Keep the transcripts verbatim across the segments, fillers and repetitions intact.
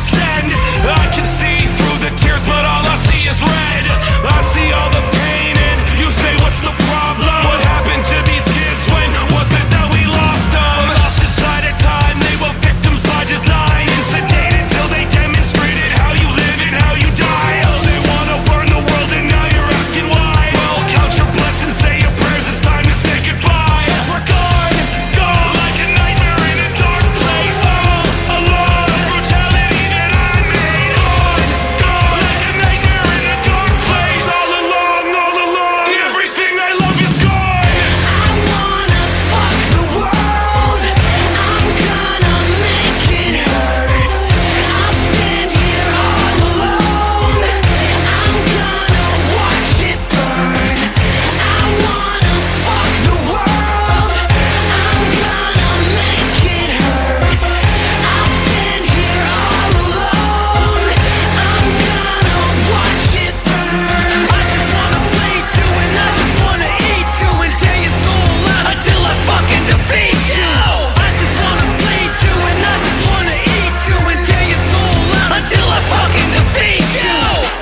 ascend. I can see through the tears, but all I see is red. I see all the pain and you say, what's the problem? What happened to these kids? When was it that we lost them? Lost inside of time, they were victims by design. Instigated till they demonstrated how you live and how you die. Oh, they wanna burn the world and now you're asking why. Well, count your blessings, say your prayers, it's time to say goodbye. We're gone, gone, like a nightmare in a dark place. All alone, brutality that I made. Gone, gone, like a nightmare in a dark place. All along, all along, everything I love is gone. I wanna fuck the world. I'm gonna make it hurt. I'll stand here all alone. I'm gonna watch it burn. I wanna fuck the world. I'm gonna make it hurt. I'll stand here all alone. I'm gonna watch it burn. I just wanna please you and I just wanna eat you and tear your soul out until I fucking defeat you. I just wanna please you and I just wanna eat you and tear your soul out until I fucking defeat you.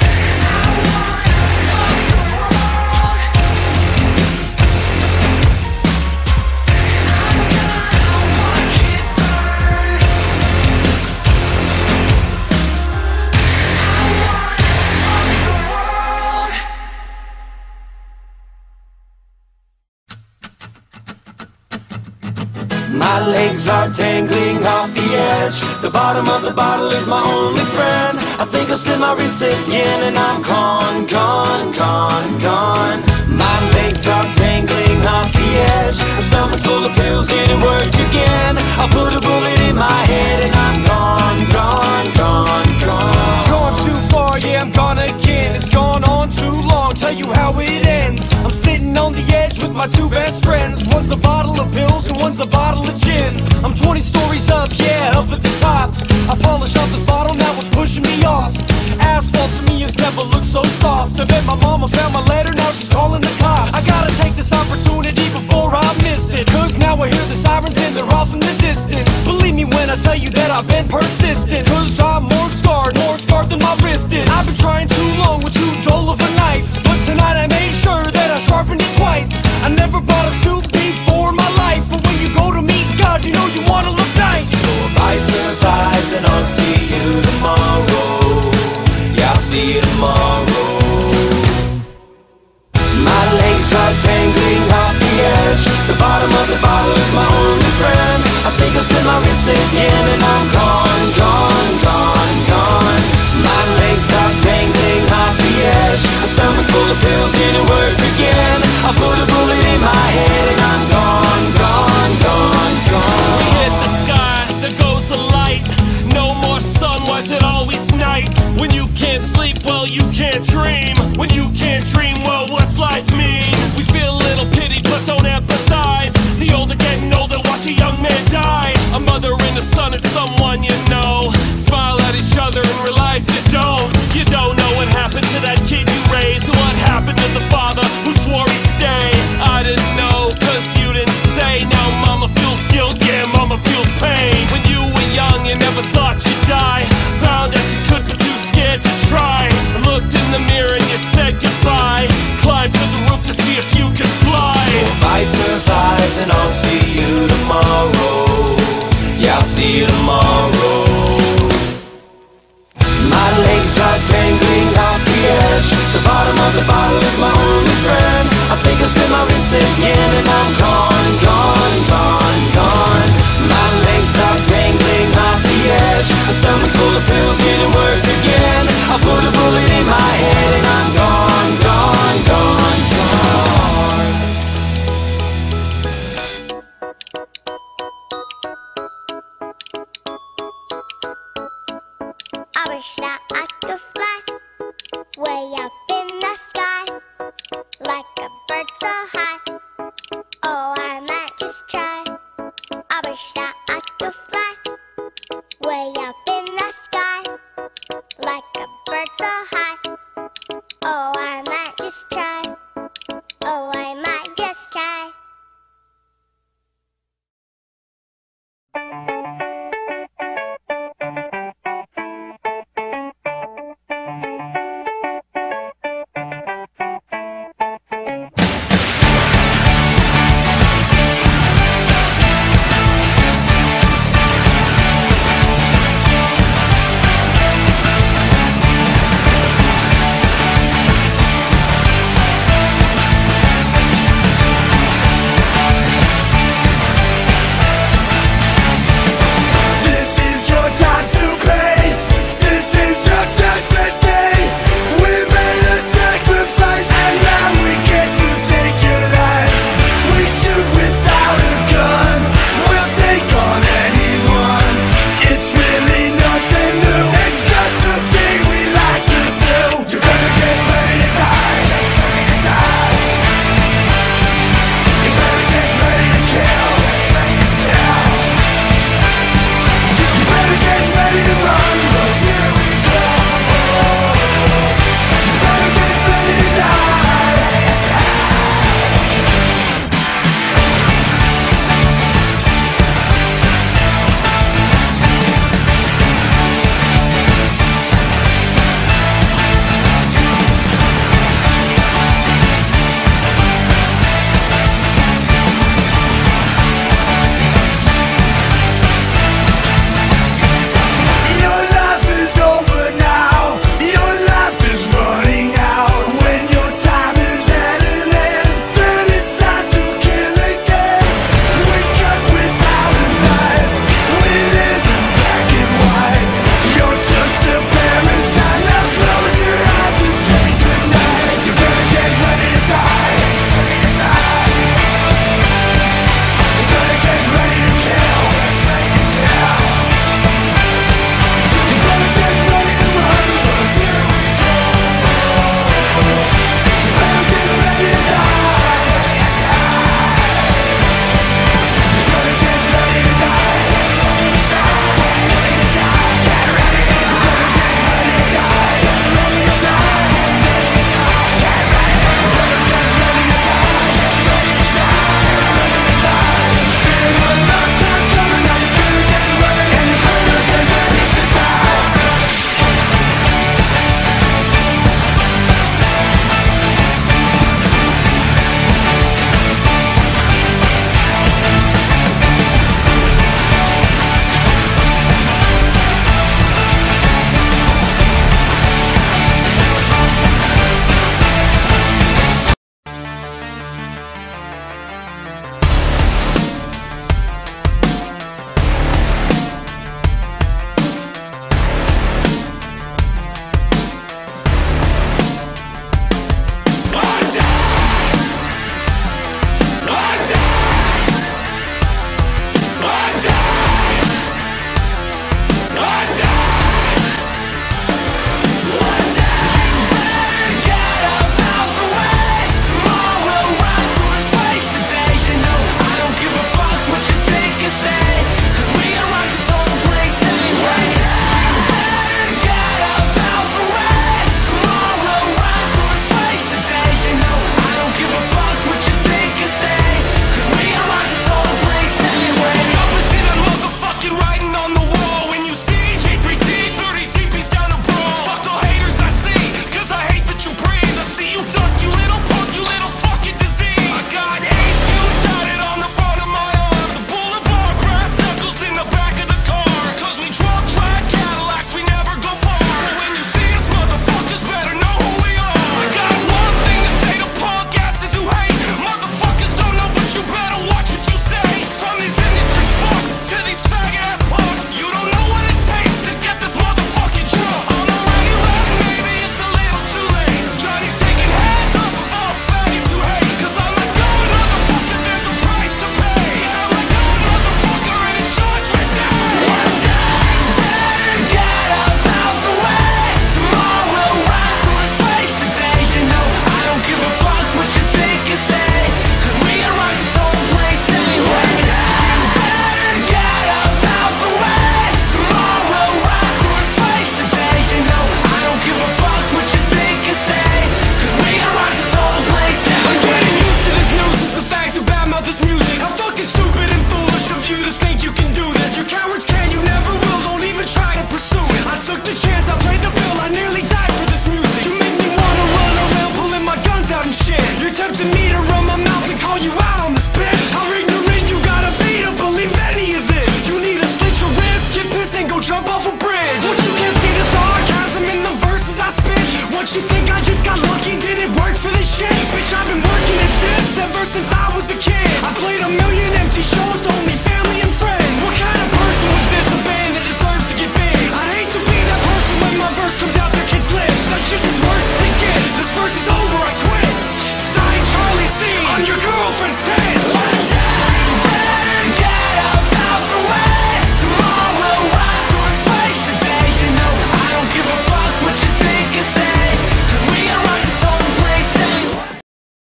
My legs are dangling off the edge. The bottom of the bottle is my only friend. I think I'll slip my wrist again and I'm gone, gone, gone, gone. My legs are dangling off the edge. A stomach full of pills didn't work again. I put a bullet in my head and I'm gone, gone, gone, gone. Gone too far, yeah, I'm gone again. It's gone on too long, tell you how it ends. I'm sitting on the edge with my two best friends. One's a bottle of pills and one's a bottle of gin. I'm twenty stories up, yeah, up at the top. I polished off this bottle, now it's pushing me off. Asphalt to me has never looked so soft. I bet my mama found my letter, now she's calling the cops. I gotta take this opportunity before I miss it, cause now I hear the sirens and they're off in the distance. Believe me when I tell you that I've been persistent, cause I'm more scarred, more scarred than my wrist is. I've been trying too long with too dull of a knife, but tonight I made sure that I sharpened it twice. I never bought a suit before in my life, but when you go to meet God, you know you wanna look nice. So if I survive, then I'll see you tomorrow. Yeah, I'll see you tomorrow. My legs are dangling off the edge. The bottom of the bottle is my only friend. I think I'll slip my wrist again and I'm gone, gone, gone, gone. My legs are dangling off the edge. A stomach full of pills didn't work again. I put a bullet in my head and I'm gone, gone, gone, gone. We hit the sky, there goes the light. No more sun, why is it always night? When you can't sleep, well you can't dream. When you can't dream, well what's life mean? We feel a little pity but don't empathize. The older getting older, watch a young man die. A mother and a son and someone you know. Smile at each other and realize you don't. You don't know what happened to that kid you raised. What happened to the father who swore he'd stay. I didn't know, cause you didn't say. Now mama feels guilt, yeah, mama feels pain. When you were young, you never thought you'd die. Found out you could, but too scared to try. Looked in the mirror and you said goodbye. Climbed to the roof to see if you could fly. So if I survive, then I'll see you tomorrow. Yeah, I'll see you tomorrow. My legs are dangling off the edge. The bottom of the bottle is my only friend. I think I'll slip my wrist again and I'm gone, gone, gone, gone. My legs are dangling off the edge. A stomach full of pills didn't work again. I put a bullet in my head and I'm gone, gone, gone, gone. I wish that I could